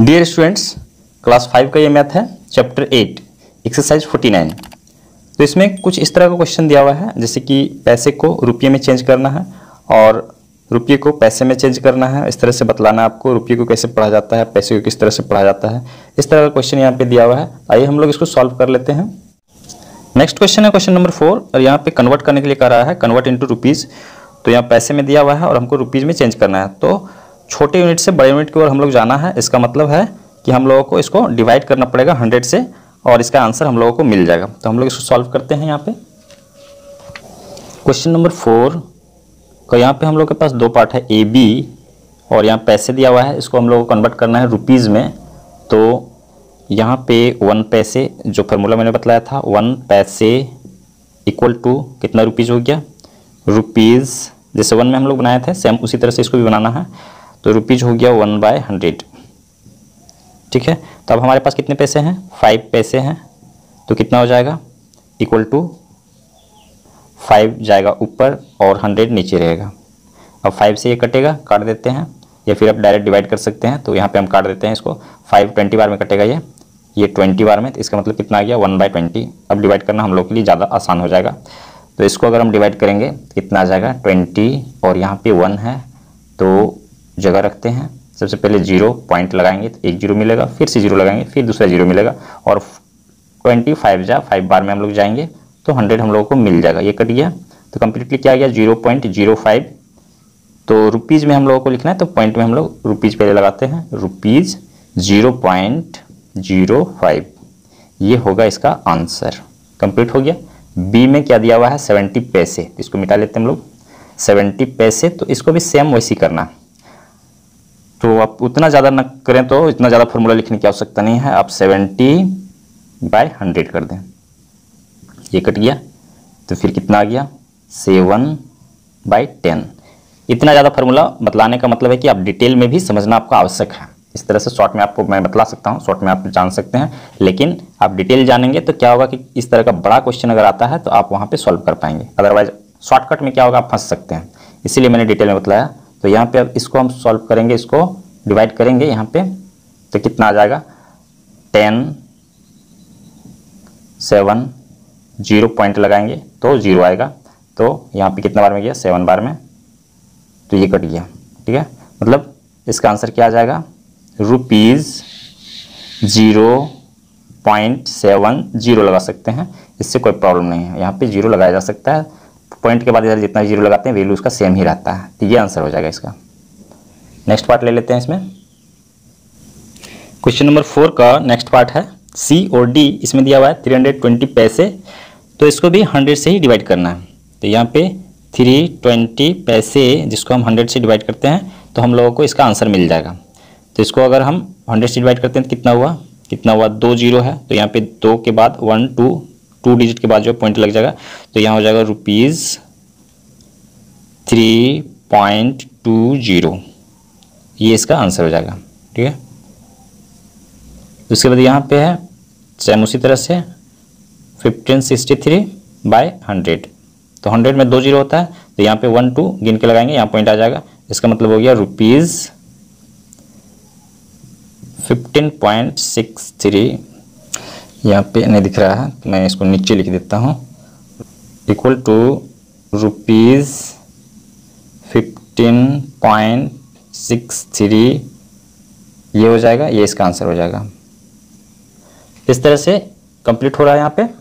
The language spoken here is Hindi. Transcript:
डियर स्टूडेंट्स, क्लास 5 का ये मैथ है, चैप्टर 8 एक्सरसाइज 49। तो इसमें कुछ इस तरह का क्वेश्चन दिया हुआ है, जैसे कि पैसे को रुपये में चेंज करना है और रुपये को पैसे में चेंज करना है। इस तरह से बतलाना आपको रुपये को कैसे पढ़ा जाता है, पैसे को किस तरह से पढ़ा जाता है। इस तरह का क्वेश्चन यहाँ पे दिया हुआ है। आइए हम लोग इसको सॉल्व कर लेते हैं। नेक्स्ट क्वेश्चन है क्वेश्चन नंबर 4 और यहाँ पे कन्वर्ट करने के लिए कह रहा है कन्वर्ट इनटू रुपीज़। तो यहाँ पैसे में दिया हुआ है और हमको रुपीज़ में चेंज करना है। तो छोटे यूनिट से बड़े यूनिट की ओर हम लोग जाना है। इसका मतलब है कि हम लोगों को इसको डिवाइड करना पड़ेगा 100 से और इसका आंसर हम लोगों को मिल जाएगा। तो हम लोग इसको सॉल्व करते हैं। यहाँ पे क्वेश्चन नंबर 4 का यहाँ पे हम लोग के पास दो पार्ट है, ए बी, और यहाँ पैसे दिया हुआ है, इसको हम लोगों को कन्वर्ट करना है रुपीज़ में। तो यहाँ पे 1 पैसे, जो फार्मूला मैंने बताया था, 1 पैसे इक्वल टू कितना रुपीज़ हो गया, रुपीज़ जैसे 1 में हम लोग बनाए थे सेम उसी तरह से इसको भी बनाना है। तो रुपीज़ हो गया 1/100। ठीक है। तो अब हमारे पास कितने पैसे हैं, 5 पैसे हैं। तो कितना हो जाएगा, इक्वल टू 5 जाएगा ऊपर और 100 नीचे रहेगा। अब 5 से ये कटेगा, काट देते हैं, या फिर आप डायरेक्ट डिवाइड कर सकते हैं। तो यहाँ पे हम काट देते हैं इसको। 5 20 बार में कटेगा, ये 20 बार में। तो इसका मतलब कितना आ गया, 1/20। अब डिवाइड करना हम लोग के लिए ज़्यादा आसान हो जाएगा। तो इसको अगर हम डिवाइड करेंगे तो कितना आ जाएगा, 20, और यहाँ पे 1 है तो जगह रखते हैं। सबसे पहले 0 पॉइंट लगाएंगे तो 1 0 मिलेगा, फिर से 0 लगाएंगे, फिर दूसरा 0 मिलेगा, और 5 बार में हम लोग जाएंगे तो 100 हम लोगों को मिल जाएगा। ये कट गया तो कम्प्लीटली क्या गया, 0.05। तो रुपीज़ में हम लोगों को लिखना है तो पॉइंट में हम लोग रुपीज़ पहले लगाते हैं, रुपीज़ 0.05। ये होगा इसका आंसर। कंप्लीट हो गया। बी में क्या दिया हुआ है, 70 पैसे। तो इसको मिटा लेते हैं हम लोग, 70 पैसे। तो इसको भी सेम वैसी करना। तो आप उतना ज़्यादा न करें, तो इतना ज़्यादा फॉर्मूला लिखने की आवश्यकता नहीं है। आप 70/100 कर दें। ये कट गया तो फिर कितना आ गया, 7/10। इतना ज़्यादा फार्मूला बतलाने का मतलब है कि आप डिटेल में भी समझना आपको आवश्यक है। इस तरह से शॉर्ट में आपको मैं बतला सकता हूँ, शॉर्ट में आप जान सकते हैं, लेकिन आप डिटेल जानेंगे तो क्या होगा कि इस तरह का बड़ा क्वेश्चन अगर आता है तो आप वहाँ पे सॉल्व कर पाएंगे। अदरवाइज शॉर्टकट में क्या होगा, आप फंस सकते हैं। इसीलिए मैंने डिटेल में बतलाया। तो यहाँ पे अब इसको हम सॉल्व करेंगे, इसको डिवाइड करेंगे यहाँ पे, तो कितना आ जाएगा, 10 7 0 पॉइंट लगाएंगे तो 0 आएगा। तो यहाँ पे कितना बार में गया, 7 बार में। तो ये कट गया। ठीक है। मतलब इसका आंसर क्या आ जाएगा, रुपीज़ 0.70 लगा सकते हैं। इससे कोई प्रॉब्लम नहीं है, यहाँ पे 0 लगाया जा सकता है। पॉइंट के बाद इधर जितना 0 लगाते हैं वैल्यू उसका सेम ही रहता है। तो ये आंसर हो जाएगा इसका। नेक्स्ट पार्ट ले लेते हैं। इसमें क्वेश्चन नंबर 4 का नेक्स्ट पार्ट है, सी और डी। इसमें दिया हुआ है 320 पैसे। तो इसको भी 100 से ही डिवाइड करना है। तो यहाँ पे 320 पैसे जिसको हम 100 से डिवाइड करते हैं तो हम लोगों को इसका आंसर मिल जाएगा। तो इसको अगर हम 100 से डिवाइड करते हैं तो कितना हुआ, 2 0 है। तो यहाँ पे 2 के बाद 1 2 डिजिट के बाद जो पॉइंट लग जाएगा, तो यहाँ हो जाएगा रुपीज़ 3.20। ये इसका आंसर हो जाएगा। ठीक है। उसके बाद यहाँ पे है सेम उसी तरह से 1563/100। तो 100 में 2 0 होता है, तो यहाँ पे 1 2 गिन के लगाएंगे, यहाँ पॉइंट आ जाएगा। इसका मतलब हो गया रुपीज़ 15.63। यहाँ पे नहीं दिख रहा है तो मैं इसको नीचे लिख देता हूँ, इक्वल टू रुपीज़ 15.63। ये हो जाएगा, ये इसका आंसर हो जाएगा। इस तरह से कंप्लीट हो रहा है यहाँ पे।